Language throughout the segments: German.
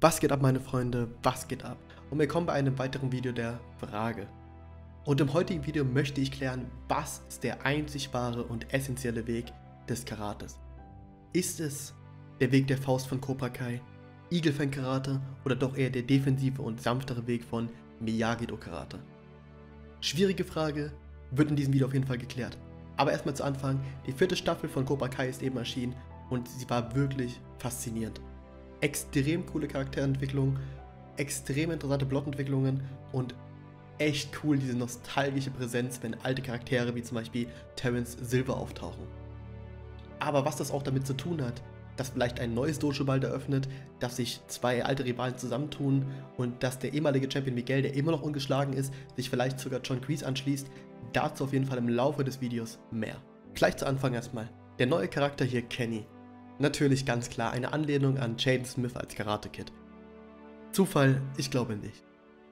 Was geht ab, meine Freunde? Was geht ab? Und willkommen bei einem weiteren Video der Frage. Und im heutigen Video möchte ich klären, was ist der einzig wahre und essentielle Weg des Karates? Ist es der Weg der Faust von Cobra Kai, Eagle Fang Karate oder doch eher der defensive und sanftere Weg von Miyagi-Do Karate? Schwierige Frage, wird in diesem Video auf jeden Fall geklärt. Aber erstmal zu Anfang, die 4. Staffel von Cobra Kai ist eben erschienen und sie war wirklich faszinierend. Extrem coole Charakterentwicklung, extrem interessante Plotentwicklungen und echt cool diese nostalgische Präsenz, wenn alte Charaktere wie zum Beispiel Terence Silver auftauchen. Aber was das auch damit zu tun hat, dass vielleicht ein neues Dojo bald eröffnet, dass sich zwei alte Rivalen zusammentun und dass der ehemalige Champion Miguel, der immer noch ungeschlagen ist, sich vielleicht sogar John Kreese anschließt, dazu auf jeden Fall im Laufe des Videos mehr. Gleich zu Anfang erstmal, der neue Charakter hier Kenny. Natürlich ganz klar eine Anlehnung an Jaden Smith als Karate Kid. Zufall? Ich glaube nicht.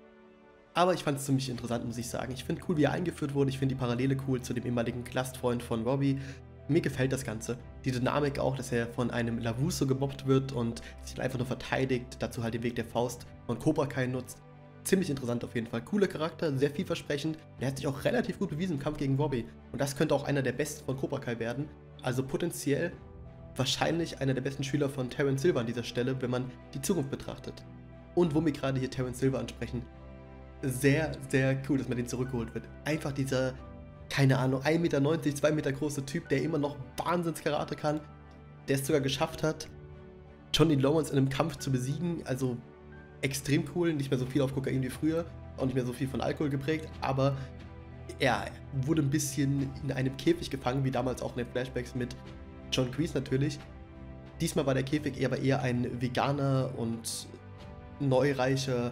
Aber ich fand es ziemlich interessant, muss ich sagen. Ich finde cool, wie er eingeführt wurde. Ich finde die Parallele cool zu dem ehemaligen Lastfreund von Robbie. Mir gefällt das Ganze. Die Dynamik auch, dass er von einem Lavuso gemobbt wird und sich einfach nur verteidigt, dazu halt den Weg der Faust von Cobra Kai nutzt. Ziemlich interessant auf jeden Fall. Cooler Charakter, sehr vielversprechend. Der hat sich auch relativ gut bewiesen im Kampf gegen Robbie. Und das könnte auch einer der besten von Cobra Kai werden. Also potenziell wahrscheinlich einer der besten Schüler von Terence Silver an dieser Stelle, wenn man die Zukunft betrachtet. Und wo wir gerade hier Terence Silver ansprechen, sehr, sehr cool, dass man den zurückgeholt wird. Einfach dieser, keine Ahnung, 1,90 Meter, 2 Meter große Typ, der immer noch Wahnsinns-Karate kann, der es sogar geschafft hat, Johnny Lawrence in einem Kampf zu besiegen. Also extrem cool, nicht mehr so viel auf Kokain wie früher, auch nicht mehr so viel von Alkohol geprägt, aber er wurde ein bisschen in einem Käfig gefangen, wie damals auch in den Flashbacks mit John Kreese natürlich. Diesmal war der Käfig aber eher ein veganer und neureicher,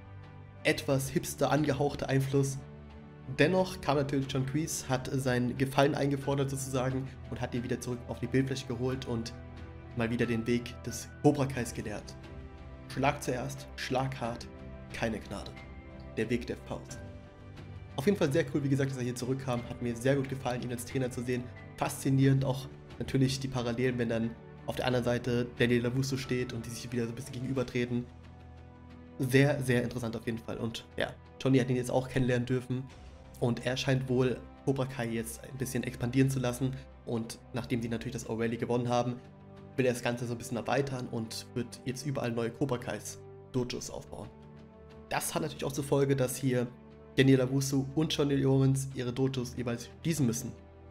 etwas hipster angehauchter Einfluss. Dennoch kam natürlich John Kreese, hat sein Gefallen eingefordert sozusagen und hat ihn wieder zurück auf die Bildfläche geholt und mal wieder den Weg des Cobra Kais gelehrt. Schlag zuerst, schlag hart, keine Gnade. Der Weg der Faust. Auf jeden Fall sehr cool, wie gesagt, dass er hier zurückkam. Hat mir sehr gut gefallen, ihn als Trainer zu sehen. Faszinierend auch natürlich die Parallelen, wenn dann auf der anderen Seite Danny Lavuso steht und die sich wieder so ein bisschen gegenübertreten. Sehr, sehr interessant auf jeden Fall. Und ja, Johnny hat ihn jetzt auch kennenlernen dürfen. Und er scheint wohl Cobra Kai jetzt ein bisschen expandieren zu lassen. Und nachdem die natürlich das O'Reilly gewonnen haben, will er das Ganze so ein bisschen erweitern und wird jetzt überall neue Cobra Kais Dojos aufbauen. Das hat natürlich auch zur Folge, dass hier Danny Lavuso und Johnny Lawrence ihre Dojos jeweils schließen müssen.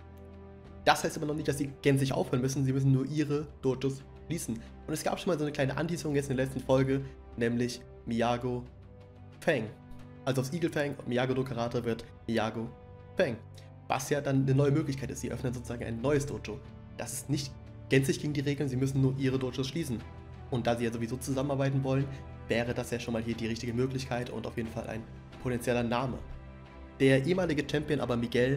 Das heißt aber noch nicht, dass sie gänzlich aufhören müssen, sie müssen nur ihre Dojos schließen. Und es gab schon mal so eine kleine Anteasung jetzt in der letzten Folge, nämlich Miyagi Fang. Also aus Eagle Fang und Miyagi-Do Karate wird Miyagi Fang. Was ja dann eine neue Möglichkeit ist, sie öffnen sozusagen ein neues Dojo. Das ist nicht gänzlich gegen die Regeln, sie müssen nur ihre Dojos schließen. Und da sie ja sowieso zusammenarbeiten wollen, wäre das ja schon mal hier die richtige Möglichkeit und auf jeden Fall ein potenzieller Name. Der ehemalige Champion aber Miguel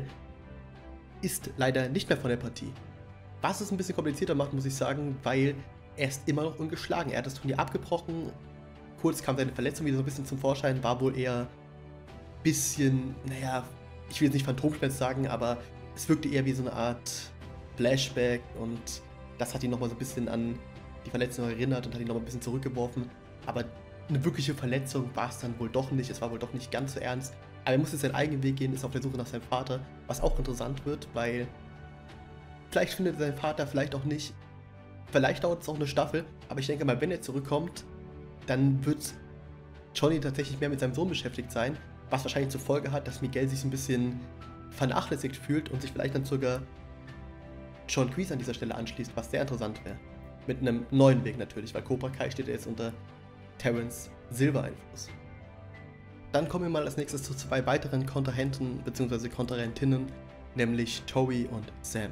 ist leider nicht mehr von der Partie. Was es ein bisschen komplizierter macht, muss ich sagen, weil er ist immer noch ungeschlagen. Er hat das Turnier abgebrochen, kurz kam seine Verletzung wieder so ein bisschen zum Vorschein, war wohl eher ein bisschen, naja, ich will jetzt nicht Phantomschmerz sagen, aber es wirkte eher wie so eine Art Flashback und das hat ihn nochmal so ein bisschen an die Verletzung erinnert und hat ihn nochmal ein bisschen zurückgeworfen. Aber eine wirkliche Verletzung war es dann wohl doch nicht, es war wohl doch nicht ganz so ernst. Aber er muss jetzt seinen eigenen Weg gehen, ist auf der Suche nach seinem Vater, was auch interessant wird, weil vielleicht findet er seinen Vater, vielleicht auch nicht. Vielleicht dauert es auch eine Staffel, aber ich denke mal, wenn er zurückkommt, dann wird Johnny tatsächlich mehr mit seinem Sohn beschäftigt sein, was wahrscheinlich zur Folge hat, dass Miguel sich ein bisschen vernachlässigt fühlt und sich vielleicht dann sogar John Kreese an dieser Stelle anschließt, was sehr interessant wäre. Mit einem neuen Weg natürlich, weil Cobra Kai steht jetzt unter Terence Silver Einfluss. Dann kommen wir mal als nächstes zu zwei weiteren Kontrahenten bzw. Kontrahentinnen, nämlich Tori und Sam.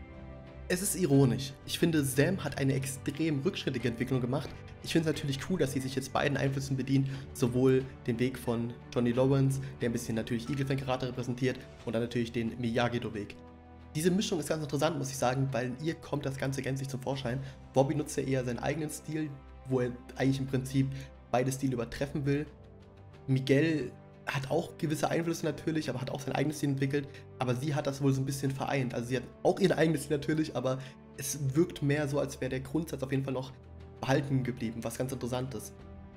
Es ist ironisch. Ich finde, Sam hat eine extrem rückschrittige Entwicklung gemacht. Ich finde es natürlich cool, dass sie sich jetzt beiden Einflüssen bedient, sowohl den Weg von Johnny Lawrence, der ein bisschen natürlich Eagle Fang Karate repräsentiert, und dann natürlich den Miyagi-Do-Weg. Diese Mischung ist ganz interessant, muss ich sagen, weil ihr kommt das Ganze gänzlich zum Vorschein. Bobby nutzt ja eher seinen eigenen Stil, wo er eigentlich im Prinzip beide Stile übertreffen will. Miguel hat auch gewisse Einflüsse natürlich, aber hat auch sein eigenes Stil entwickelt. Aber sie hat das wohl so ein bisschen vereint. Also sie hat auch ihren eigenen Stil natürlich, aber es wirkt mehr so, als wäre der Grundsatz auf jeden Fall noch behalten geblieben, was ganz interessant ist.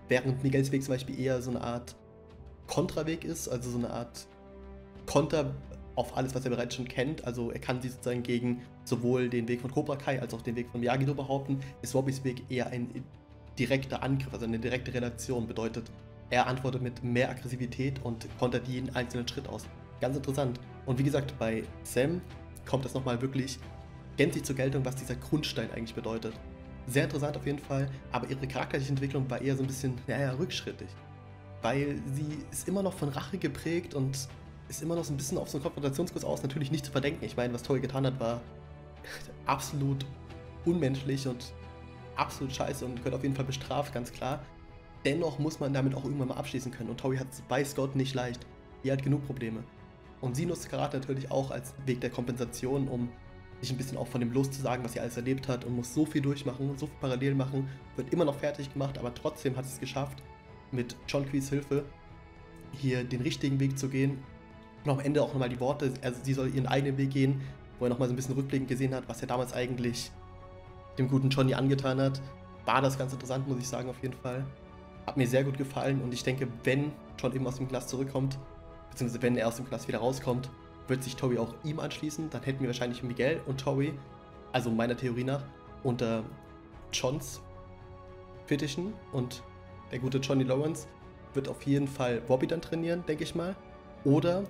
während Miguels Weg zum Beispiel eher so eine Art Kontraweg ist, also so eine Art Konter auf alles, was er bereits schon kennt. Also er kann sich sozusagen gegen sowohl den Weg von Cobra Kai als auch den Weg von Miyagi-Do behaupten. Ist Wobbys Weg eher ein direkter Angriff, also eine direkte Relation. Bedeutet, er antwortet mit mehr Aggressivität und kontert jeden einzelnen Schritt aus. Ganz interessant. Und wie gesagt, bei Sam kommt das nochmal wirklich gänzlich zur Geltung, was dieser Grundstein eigentlich bedeutet. Sehr interessant auf jeden Fall, aber ihre charakterliche Entwicklung war eher so ein bisschen, naja, rückschrittig. Weil sie ist immer noch von Rache geprägt und ist immer noch so ein bisschen auf so einen Konfrontationskurs aus, natürlich nicht zu verdenken. Ich meine, was Toei getan hat, war absolut unmenschlich und absolut scheiße und gehört auf jeden Fall bestraft, ganz klar. Dennoch muss man damit auch irgendwann mal abschließen können und Toei hat es bei Scott nicht leicht. Die hat genug Probleme. Und sie nutzt Karate natürlich auch als Weg der Kompensation, um sich ein bisschen auch von dem loszusagen, was sie alles erlebt hat und muss so viel durchmachen, so viel parallel machen, wird immer noch fertig gemacht, aber trotzdem hat sie es geschafft, mit John Kreese Hilfe hier den richtigen Weg zu gehen. Und am Ende auch nochmal die Worte, also sie soll ihren eigenen Weg gehen, wo er nochmal so ein bisschen rückblickend gesehen hat, was er damals eigentlich dem guten Johnny angetan hat. War das ganz interessant, muss ich sagen, auf jeden Fall. Hat mir sehr gut gefallen und ich denke, wenn John eben aus dem Knast zurückkommt, beziehungsweise wenn er aus dem Knast wieder rauskommt, wird sich Toei auch ihm anschließen. Dann hätten wir wahrscheinlich Miguel und Toei, also meiner Theorie nach, unter Johns Fittichen und der gute Johnny Lawrence wird auf jeden Fall Wobby dann trainieren, denke ich mal. Oder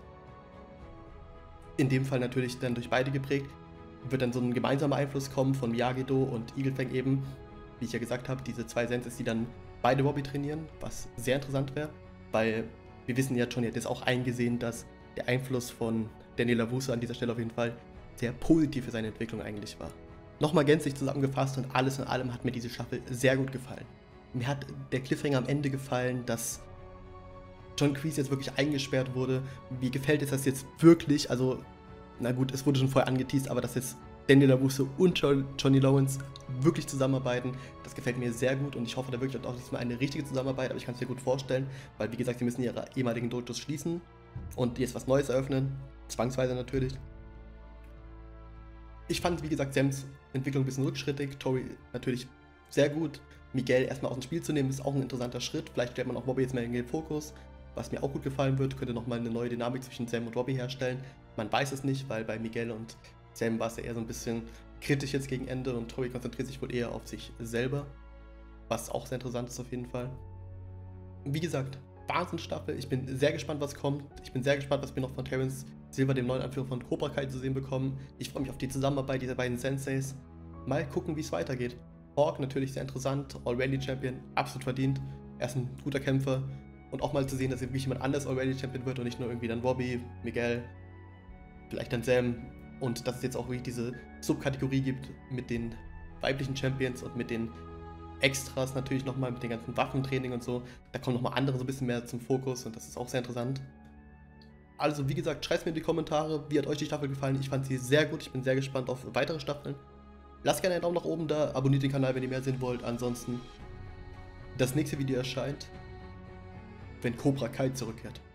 in dem Fall natürlich dann durch beide geprägt, wird dann so ein gemeinsamer Einfluss kommen von Miyagi-Do und Eagle Fang eben, wie ich ja gesagt habe, diese zwei Senses, die dann beide Wobby trainieren, was sehr interessant wäre, weil wir wissen ja, Johnny hat jetzt auch eingesehen, dass der Einfluss von Daniel LaRusso an dieser Stelle auf jeden Fall sehr positiv für seine Entwicklung eigentlich war. Nochmal gänzlich zusammengefasst und alles in allem hat mir diese Staffel sehr gut gefallen. Mir hat der Cliffhanger am Ende gefallen, dass John Kreese jetzt wirklich eingesperrt wurde. Mir gefällt es das jetzt wirklich, also, na gut, es wurde schon vorher angeteased, aber dass jetzt Daniel LaRusso und Johnny Lawrence wirklich zusammenarbeiten, das gefällt mir sehr gut und ich hoffe da wirklich auch diesmal eine richtige Zusammenarbeit, aber ich kann es mir gut vorstellen, weil wie gesagt, sie müssen ihre ehemaligen Dojos schließen und jetzt was Neues eröffnen, zwangsweise natürlich. Ich fand, wie gesagt, Sams Entwicklung ein bisschen rückschrittig, Toei natürlich sehr gut. Miguel erstmal aus dem Spiel zu nehmen, ist auch ein interessanter Schritt. Vielleicht stellt man auch Wobby jetzt mehr in den Fokus, was mir auch gut gefallen wird. Könnte nochmal eine neue Dynamik zwischen Sam und Wobby herstellen. Man weiß es nicht, weil bei Miguel und Sam war es ja eher so ein bisschen kritisch jetzt gegen Ende und Toei konzentriert sich wohl eher auf sich selber, was auch sehr interessant ist auf jeden Fall. Wie gesagt, Wahnsinnsstaffel. Ich bin sehr gespannt, was kommt. Ich bin sehr gespannt, was wir noch von Terence Silver, dem neuen Anführer von Cobra Kai, zu sehen bekommen. Ich freue mich auf die Zusammenarbeit dieser beiden Senseis. Mal gucken, wie es weitergeht. Hawk natürlich sehr interessant, Already Champion, absolut verdient. Er ist ein guter Kämpfer. Und auch mal zu sehen, dass wirklich jemand anders Already Champion wird und nicht nur irgendwie dann Wobby, Miguel, vielleicht dann Sam. Und dass es jetzt auch wirklich diese Subkategorie gibt mit den weiblichen Champions und mit den Extras natürlich nochmal, mit den ganzen Waffentraining und so. Da kommen nochmal andere so ein bisschen mehr zum Fokus und das ist auch sehr interessant. Also wie gesagt, schreibt mir in die Kommentare, wie hat euch die Staffel gefallen. Ich fand sie sehr gut, ich bin sehr gespannt auf weitere Staffeln. Lasst gerne einen Daumen nach oben da, abonniert den Kanal, wenn ihr mehr sehen wollt. Ansonsten, das nächste Video erscheint, wenn Cobra Kai zurückkehrt.